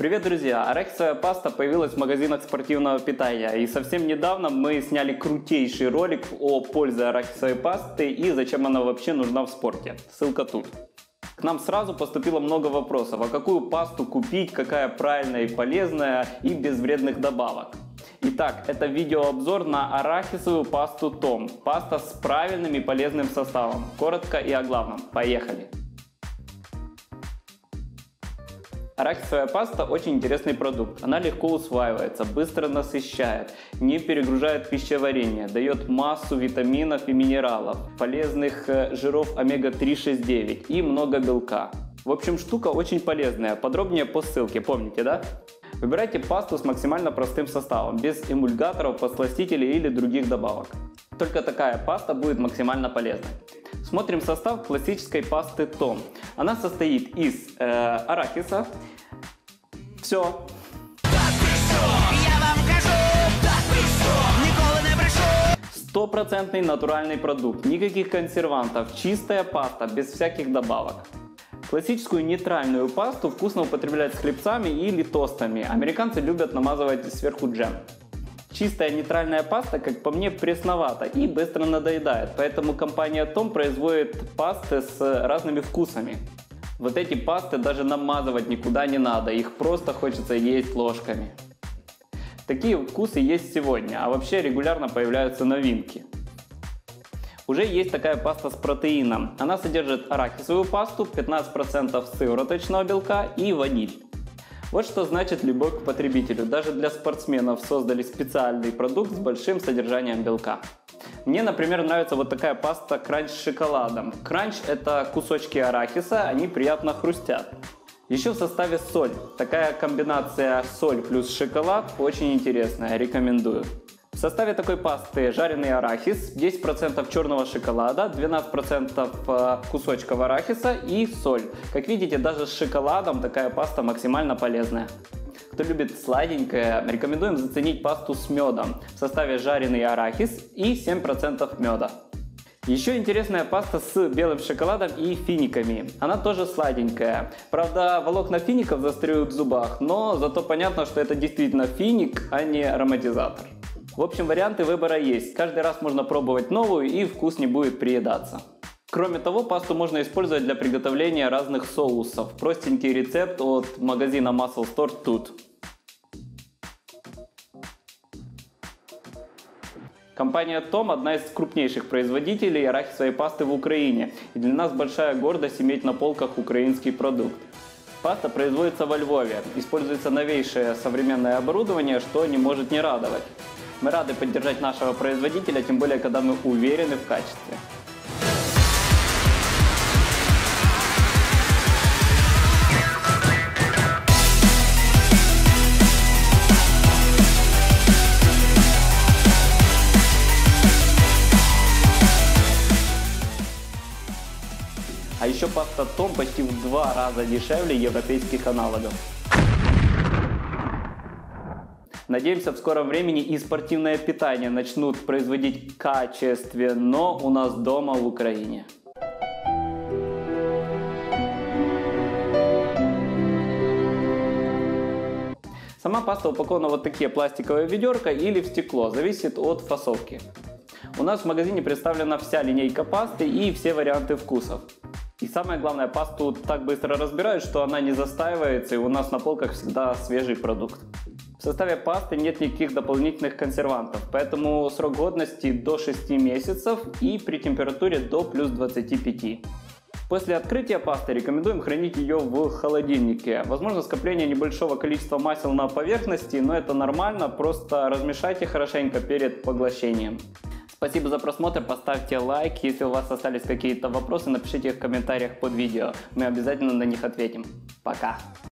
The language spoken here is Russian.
Привет, друзья! Арахисовая паста появилась в магазинах спортивного питания. И совсем недавно мы сняли крутейший ролик о пользе арахисовой пасты и зачем она вообще нужна в спорте. Ссылка тут. К нам сразу поступило много вопросов, а какую пасту купить, какая правильная и полезная и без вредных добавок. Итак, это видеообзор на арахисовую пасту Том. Паста с правильным и полезным составом. Коротко и о главном. Поехали! Арахисовая паста очень интересный продукт. Она легко усваивается, быстро насыщает, не перегружает пищеварение, дает массу витаминов и минералов, полезных жиров омега-3, 6, 9 и много белка. В общем, штука очень полезная. Подробнее по ссылке, помните, да? Выбирайте пасту с максимально простым составом, без эмульгаторов, подсластителей или других добавок. Только такая паста будет максимально полезной. Смотрим состав классической пасты Том. Она состоит из арахиса. Все. Стопроцентный натуральный продукт, никаких консервантов, чистая паста, без всяких добавок. Классическую нейтральную пасту вкусно употреблять с хлебцами или тостами. Американцы любят намазывать сверху джем. Чистая нейтральная паста, как по мне, пресновата и быстро надоедает, поэтому компания Том производит пасты с разными вкусами. Вот эти пасты даже намазывать никуда не надо, их просто хочется есть ложками. Такие вкусы есть сегодня, а вообще регулярно появляются новинки. Уже есть такая паста с протеином. Она содержит арахисовую пасту, 15% сывороточного белка и ваниль. Вот что значит любовь к потребителю. Даже для спортсменов создали специальный продукт с большим содержанием белка. Мне, например, нравится вот такая паста кранч с шоколадом. Кранч – это кусочки арахиса, они приятно хрустят. Еще в составе соль. Такая комбинация соль плюс шоколад очень интересная, рекомендую. В составе такой пасты жареный арахис, 10% черного шоколада, 12% кусочков арахиса и соль. Как видите, даже с шоколадом такая паста максимально полезная. Кто любит сладенькое, рекомендуем заценить пасту с медом. В составе жареный арахис и 7% меда. Еще интересная паста с белым шоколадом и финиками. Она тоже сладенькая. Правда, волокна фиников застряют в зубах, но зато понятно, что это действительно финик, а не ароматизатор. В общем, варианты выбора есть. Каждый раз можно пробовать новую и вкус не будет приедаться. Кроме того, пасту можно использовать для приготовления разных соусов. Простенький рецепт от магазина Muscle Store тут. Компания Том одна из крупнейших производителей арахисовой пасты в Украине. И для нас большая гордость иметь на полках украинский продукт. Паста производится во Львове. Используется новейшее современное оборудование, что не может не радовать. Мы рады поддержать нашего производителя, тем более, когда мы уверены в качестве. А еще паста Том почти в 2 раза дешевле европейских аналогов. Надеемся, в скором времени и спортивное питание начнут производить качественно у нас дома в Украине. Сама паста упакована в вот такие пластиковые ведерка или в стекло, зависит от фасовки. У нас в магазине представлена вся линейка пасты и все варианты вкусов. И самое главное, пасту так быстро разбирают, что она не застаивается, и у нас на полках всегда свежий продукт. В составе пасты нет никаких дополнительных консервантов, поэтому срок годности до 6 месяцев и при температуре до плюс 25. После открытия пасты рекомендуем хранить ее в холодильнике. Возможно скопление небольшого количества масел на поверхности, но это нормально, просто размешайте хорошенько перед поглощением. Спасибо за просмотр, поставьте лайк, если у вас остались какие-то вопросы, напишите их в комментариях под видео, мы обязательно на них ответим. Пока!